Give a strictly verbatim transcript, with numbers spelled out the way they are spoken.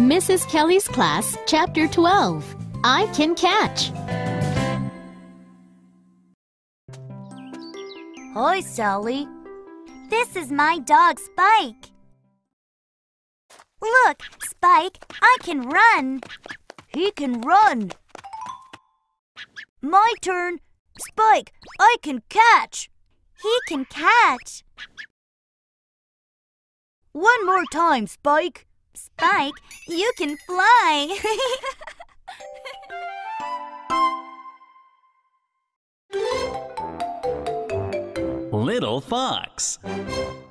Missus Kelly's Class, Chapter twelve. I Can Catch. Hi, Sally. This is my dog, Spike. Look, Spike, I can run. He can run. My turn. Spike, I can catch. He can catch. One more time, Spike. Spike, you can fly. Little Fox.